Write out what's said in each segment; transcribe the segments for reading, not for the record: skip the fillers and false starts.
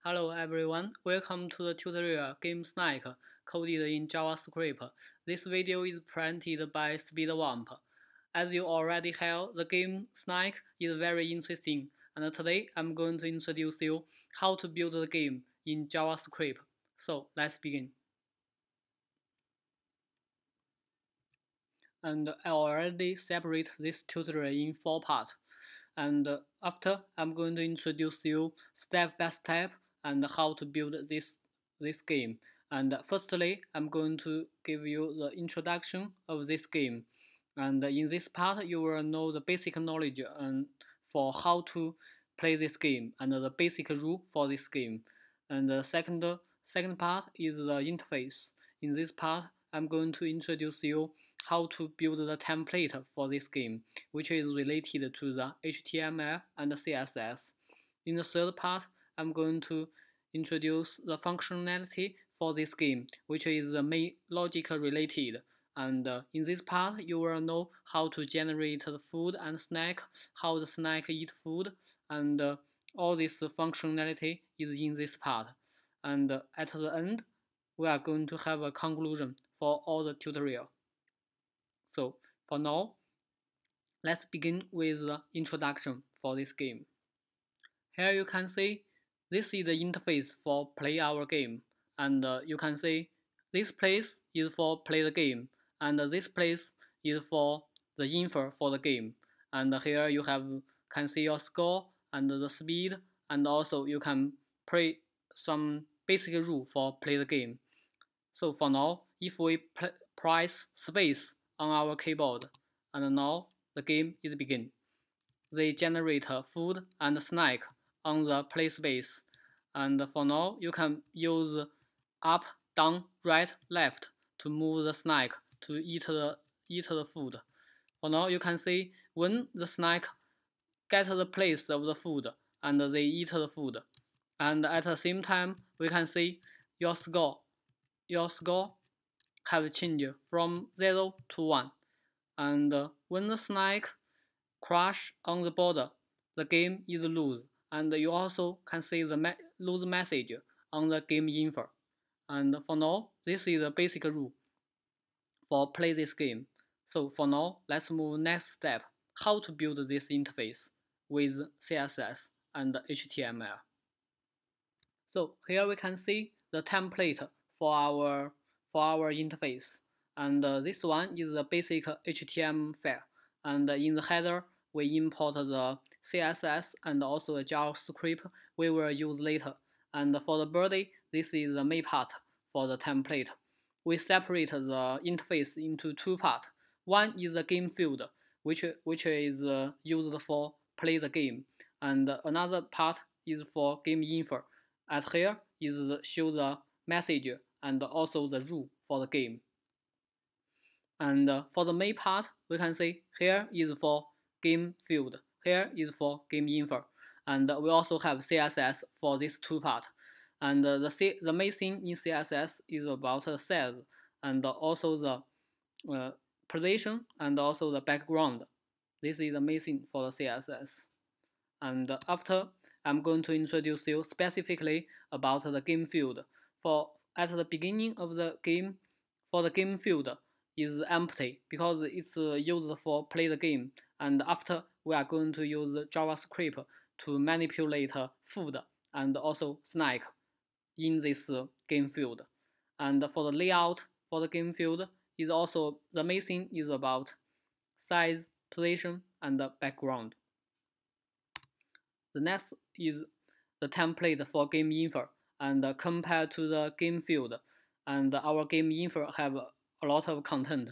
Hello everyone, welcome to the tutorial Game Snack coded in JavaScript. This video is presented by Speedwapp. As you already have, the game Snack is very interesting, and today I'm going to introduce you how to build the game in JavaScript. So let's begin. And I already separate this tutorial in 4 parts. And after, I'm going to introduce you step by step and how to build this game. And firstly, I'm going to give you the introduction of this game. And in this part, you will know the basic knowledge for how to play this game and the basic rule for this game. And the second part is the interface. In this part, I'm going to introduce you how to build the template for this game, which is related to the HTML and CSS. In the third part, I'm going to introduce the functionality for this game, which is the main logic related. And in this part, you will know how to generate the food and snack, how the snack eat food, and all this functionality is in this part. And at the end, we are going to have a conclusion for all the tutorial. So for now, let's begin with the introduction for this game. Here you can see this is the interface for play our game, and you can see this place is for play the game, and this place is for the info for the game. And here you can see your score and the speed, and also you can play some basic rule for play the game. So for now, if we press space on our keyboard, and now the game is begin. They generate food and snack on the play space, and for now you can use up, down, right, left to move the snack to eat the food. For now you can see when the snack get the place of the food and they eat the food, and at the same time we can see your score have changed from 0 to 1, and when the snack crash on the border, the game is lose, and you also can see the lose message on the game info. And for now, this is the basic rule for play this game. So for now, let's move next step, how to build this interface with CSS and HTML. So here we can see the template for our interface, and this one is the basic HTML file, and in the header we import the CSS and also the JavaScript we will use later, and for the body this is the main part for the template. We separate the interface into 2 parts. One is the game field, which is used for play the game, and another part is for game info. At here is show the message and also the rule for the game. And for the main part, we can see here is for game field, here is for game info, and we also have CSS for these 2 parts. And the main thing in CSS is about the size and also the position and also the background. This is the main thing for the CSS. And after, I'm going to introduce you specifically about the game field. For at the beginning of the game, for the game field is empty because it's used for play the game. And after, we are going to use JavaScript to manipulate food and also snack in this game field. And for the layout for the game field is also the main thing is about size, position, and background. The next is the template for game info, and compared to the game field, and our game info have a lot of content.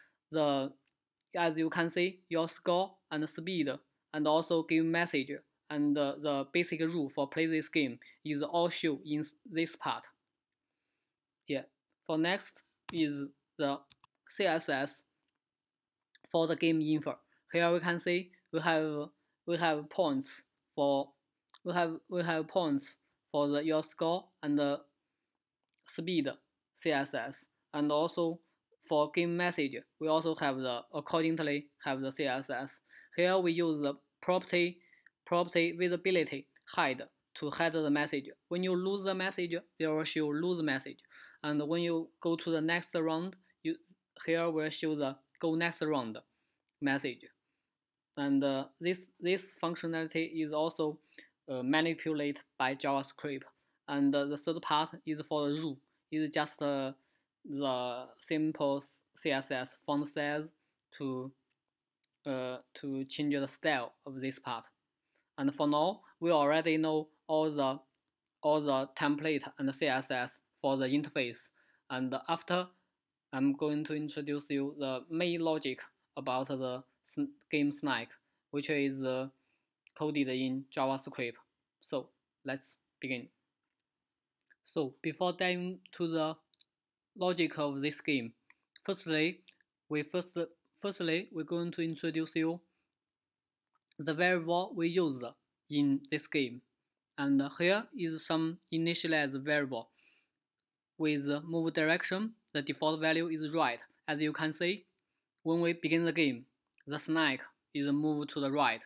As you can see, your score and speed, and also game message, and the basic rule for play this game is all shown in this part. Yeah. For next is the CSS for the game info. Here we can see we have points for points for your score and the speed CSS, and also for game message we also have accordingly have the CSS. Here we use the property visibility hide to hide the message. When you lose the message, they will show lose message. And when you go to the next round, here will show the go next round message. And this functionality is also manipulated by JavaScript. And the third part is for the rule. It's just the simple CSS font size to change the style of this part. And for now, we already know all the template and CSS for the interface. And after, I'm going to introduce you the main logic about the game Snake, which is coded in JavaScript. So let's begin. So before diving to the logic of this game, firstly, we're going to introduce you the variable we use in this game. And here is some initialized variable. With move direction, the default value is right. As you can see, when we begin the game, the snake is moved to the right.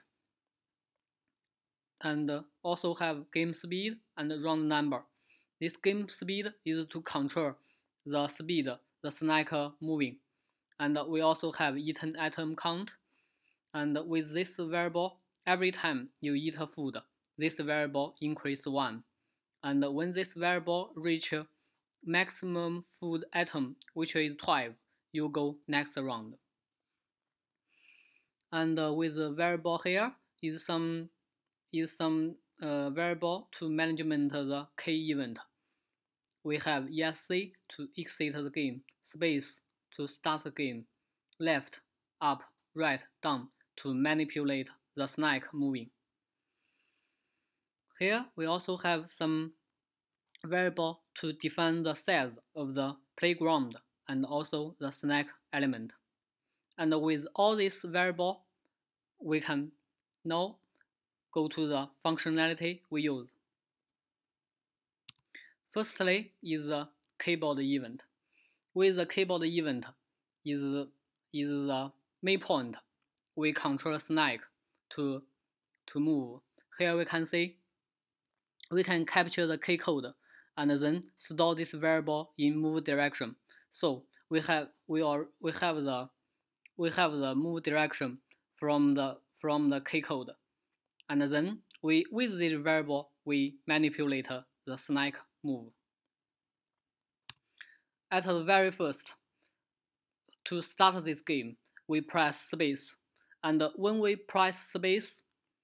And also have game speed and round number. This game speed is to control the speed the snake moving. And we also have eaten item count. And with this variable, every time you eat food, this variable increases 1. And when this variable reaches maximum food item, which is 12, you go next round. And with the variable here is some variable to management the key event. We have ESC to exit the game, space to start the game, left, up, right, down to manipulate the snake moving. Here we also have some variable to define the size of the playground and also the snake element. And with all these variable, we can now go to the functionality we use. Firstly is the keyboard event. With the keyboard event is the main point. We control the snake to move. Here we can see we can capture the key code and then store this variable in move direction. So we have the move direction from the key code, and then with this variable we manipulate the snake move. At the very first, to start this game, we press space, and when we press space,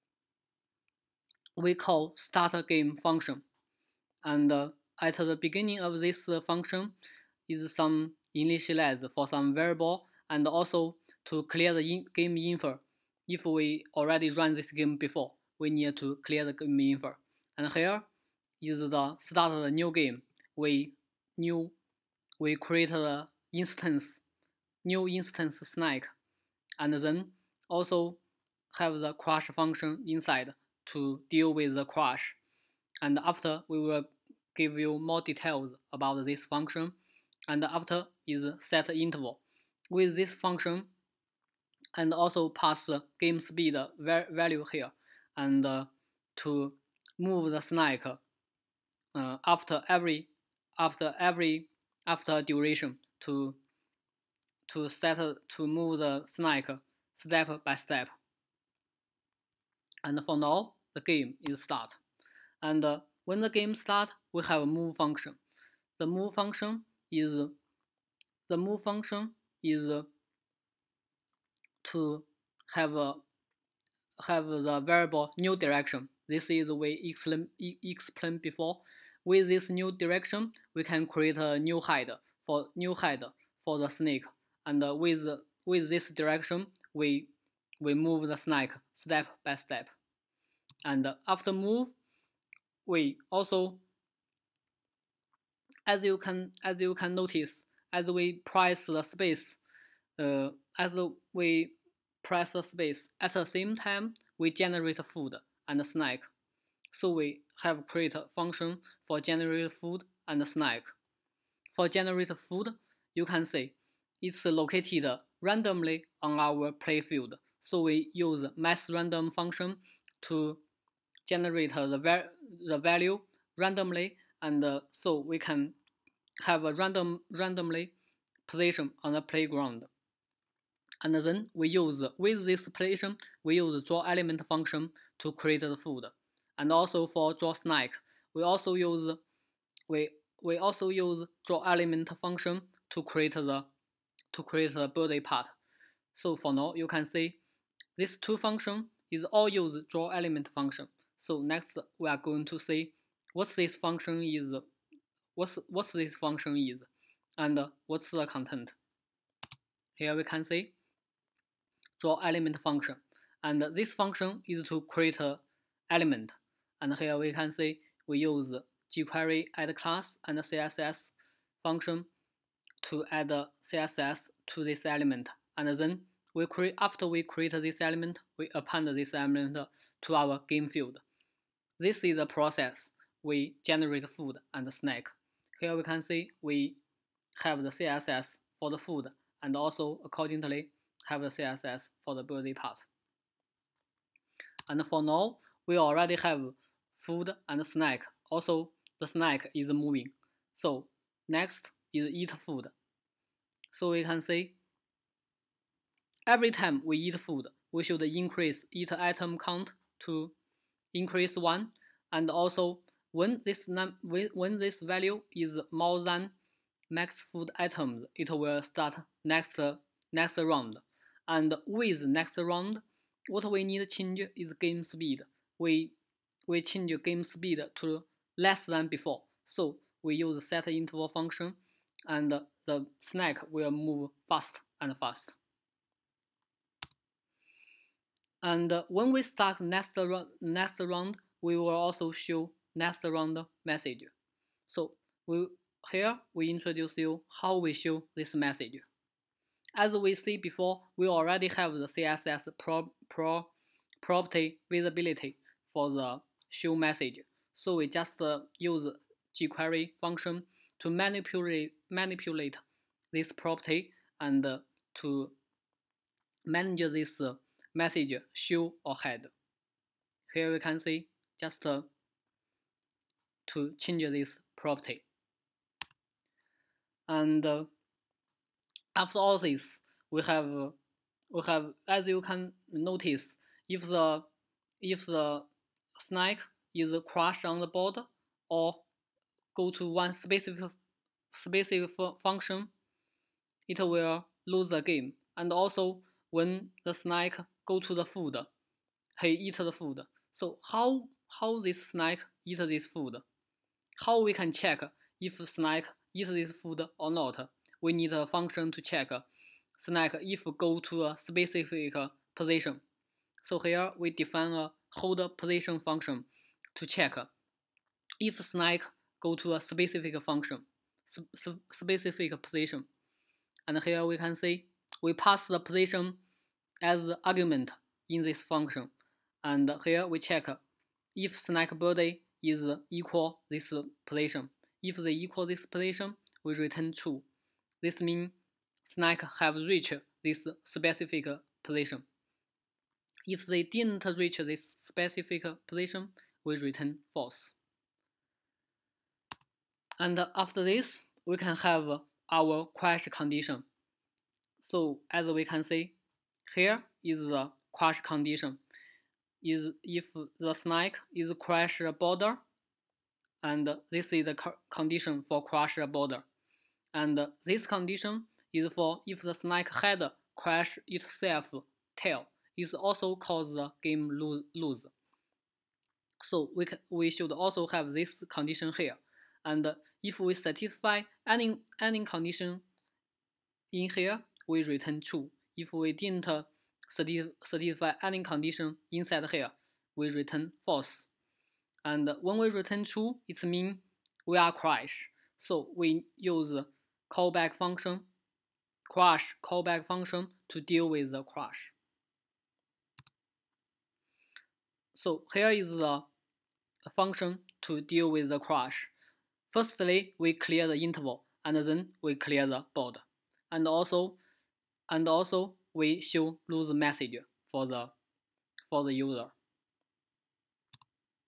we call start game function. And at the beginning of this function is some initialize for some variable, and also to clear the game info. If we already run this game before, we need to clear the game info. And here is the start of the new game. We create the new instance snake, and then also have the crash function inside to deal with the crash. And after we will give you more details about this function. And after is set interval. With this function, and also pass game speed value here, and to move the snake after duration to move the snake step by step. And for now, the game is start. And when the game start, we have a move function. The move function is to have the variable new direction. This is we explained before. With this new direction, we can create a new head for the snake. And with this direction, we move the snake step by step. And after move, we also, as you can notice, as we press the space, at the same time we generate food and snake. So we have created a function for generate food and snake. For generate food, you can see it's located randomly on our playfield. So we use mass random function to generate the value randomly, and so we can have a randomly position on the playground. And then we use, with this position, we use draw element function to create the food. And also for draw snack, we also use draw element function to create the birthday part. So for now, you can see these two functions is all use draw element function. So next we are going to see what this function is, and what's the content. Here we can see draw element function, and this function is to create an element. And here we can see we use jQuery add class and CSS function to add CSS to this element, and then after we create this element, we append this element to our game field. This is the process we generate food and snack. Here we can see we have the CSS for the food, and also accordingly have the CSS for the birthday part. And for now, we already have food and snack. Also, the snack is moving. So next is eat food. So we can see every time we eat food, we should increase eat item count to increase 1, and also when this value is more than max food items, it will start next round. And with next round, what we need to change is game speed. We change game speed to less than before. So we use set interval function, and the snack will move fast and fast. And when we start next round, we will also show next round message. So here we introduce you how we show this message. As we see before, we already have the CSS property visibility for the show message. So we just use jQuery function to manipulate this property and to manage this message show or hide. Here we can see just to change this property. And after all this, we have as you can notice, if the snack is crashed on the board or go to one specific function, it will lose the game. And also when the snack go to the food, he eat the food. So how this snack eat this food? How we can check if snack eat this food or not? We need a function to check snack if go to a specific position. So here we define a hold position function to check if snack go to a specific function, specific position. And here we can see we pass the position as the argument in this function. And here we check if snack birthday is equal this position. If they equal this position, we return true. This means snack have reached this specific position. If they didn't reach this specific position, we return false. And after this, we can have our crash condition. So as we can see, here is the crash condition. Is if the snack is crash border, and this is the condition for crash border. And this condition is for if the snack head crash itself tail, is also cause the game lose. So we should also have this condition here. And if we satisfy any condition in here, we return true. If we didn't satisfy any condition inside here, we return false. And when we return true, it means we are crash. So we use callback function, crash callback function to deal with the crash. So here is the function to deal with the crash. Firstly, we clear the interval, and then we clear the board, and also we show lose message for the user.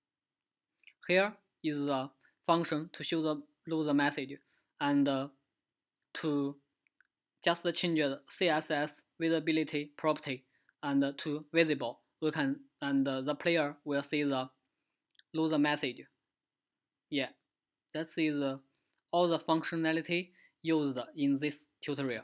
Here is the function to show the load message, and to just change the CSS visibility property and to visible. We can and the player will see the load message. Yeah, that is all the functionality used in this tutorial.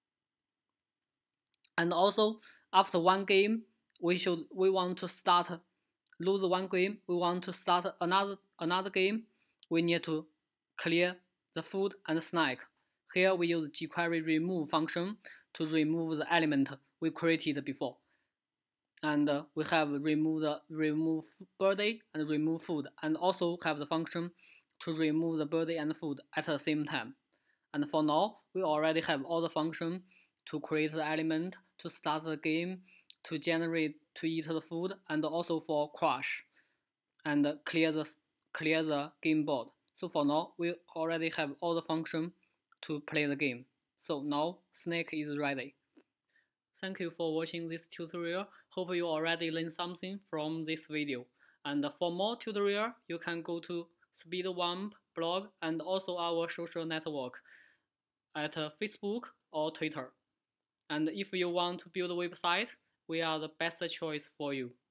And also, after one game, we want to start lose one game. We want to start another game. We need to clear the food and snack. Here we use jQuery remove function to remove the element we created before. And we have remove birthday and remove food, and also have the function to remove the birthday and food at the same time. And for now, we already have all the function to create the element, to start the game, to generate, to eat the food, and also for crash and clear the game board. So for now, we already have all the function to play the game. So now Snake is ready. Thank you for watching this tutorial. Hope you already learned something from this video. And for more tutorial, you can go to Speedwapp blog and also our social network at Facebook or Twitter. And if you want to build a website, we are the best choice for you.